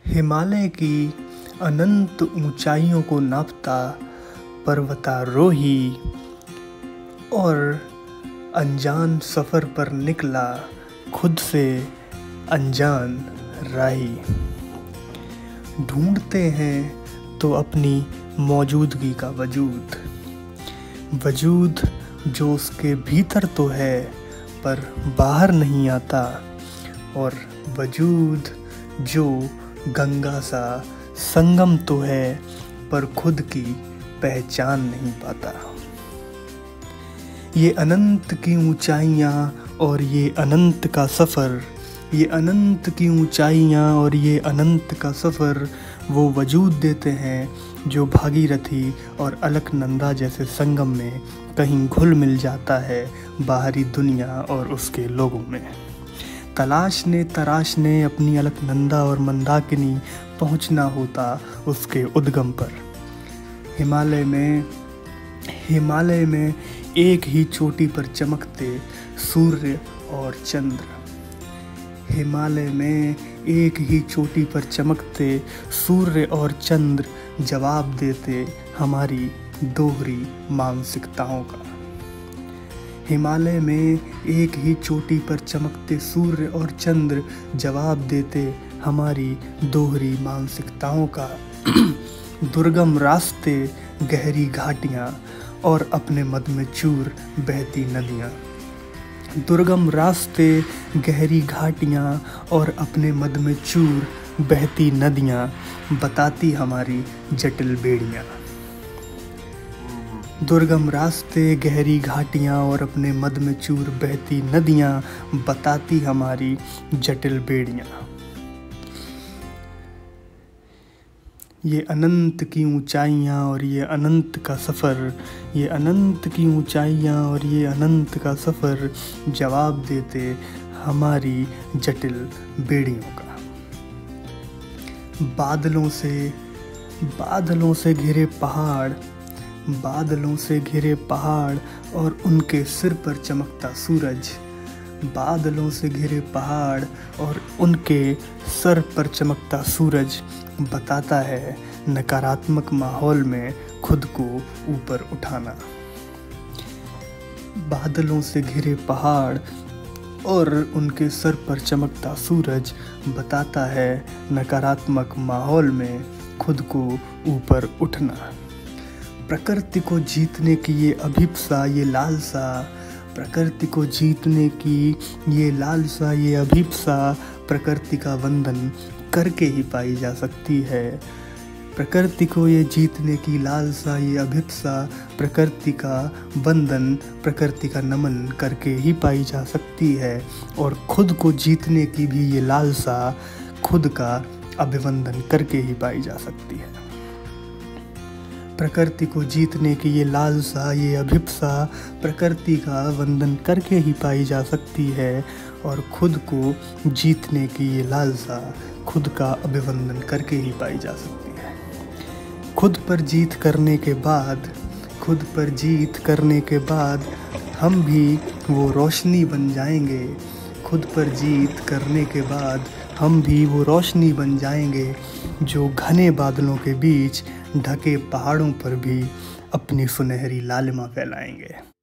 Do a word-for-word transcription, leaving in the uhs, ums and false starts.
हिमालय की अनंत ऊंचाइयों को नापता पर्वतारोही और अनजान सफ़र पर निकला खुद से अनजान राही। ढूंढते हैं तो अपनी मौजूदगी का वजूद वजूद जो उसके भीतर तो है पर बाहर नहीं आता, और वजूद जो गंगा सा संगम तो है पर खुद की पहचान नहीं पाता। ये अनंत की ऊंचाइयाँ और ये अनंत का सफ़र ये अनंत की ऊंचाइयाँ और ये अनंत का सफ़र वो वजूद देते हैं जो भागीरथी और अलकनंदा जैसे संगम में कहीं घुल मिल जाता है बाहरी दुनिया और उसके लोगों में। तलाशने तराशने अपनी अलकनंदा और मंदाकिनी पहुंचना होता उसके उद्गम पर। हिमालय में हिमालय में एक ही चोटी पर चमकते सूर्य और चंद्र हिमालय में एक ही चोटी पर चमकते सूर्य और चंद्र जवाब देते हमारी दोहरी मानसिकताओं का। हिमालय में एक ही चोटी पर चमकते सूर्य और चंद्र जवाब देते हमारी दोहरी मानसिकताओं का। दुर्गम रास्ते, गहरी घाटियाँ और अपने मद में चूर बहती नदियाँ दुर्गम रास्ते, गहरी घाटियाँ और अपने मद में चूर बहती नदियाँ बताती हमारी जटिल बेड़ियाँ। दुर्गम रास्ते, गहरी घाटियाँ और अपने मद में चूर बहती नदियाँ बताती हमारी जटिल बेड़ियाँ। ये अनंत की ऊंचाइयाँ और ये अनंत का सफ़र ये अनंत की ऊंचाइयाँ और ये अनंत का सफ़र जवाब देते हमारी जटिल बेड़ियों का। बादलों से बादलों से घिरे पहाड़ बादलों से घिरे पहाड़ और उनके सिर पर चमकता सूरज बादलों से घिरे पहाड़ और उनके सर पर चमकता सूरज बताता है नकारात्मक माहौल में खुद को ऊपर उठाना। बादलों से घिरे पहाड़ और उनके सर पर चमकता सूरज बताता है नकारात्मक माहौल में खुद को ऊपर उठना। प्रकृति को जीतने की ये अभिप्सा ये लालसा प्रकृति को जीतने की ये लालसा ये अभिप्सा प्रकृति का वंदन करके ही पाई जा सकती है। प्रकृति को ये जीतने की लालसा ये अभिप्सा प्रकृति का वंदन प्रकृति का नमन करके ही पाई जा सकती है, और खुद को जीतने की भी ये लालसा खुद का अभिवंदन करके ही पाई जा सकती है। प्रकृति को जीतने की ये लालसा ये अभिप्सा प्रकृति का वंदन करके ही पाई जा सकती है, और खुद को जीतने की ये लालसा खुद का अभिवंदन करके ही पाई जा सकती है। खुद पर जीत करने के बाद खुद पर जीत करने के बाद हम भी वो रोशनी बन जाएंगे खुद पर जीत करने के बाद हम भी वो रोशनी बन जाएंगे जो घने बादलों के बीच ढके पहाड़ों पर भी अपनी सुनहरी लालिमा फैलाएंगे।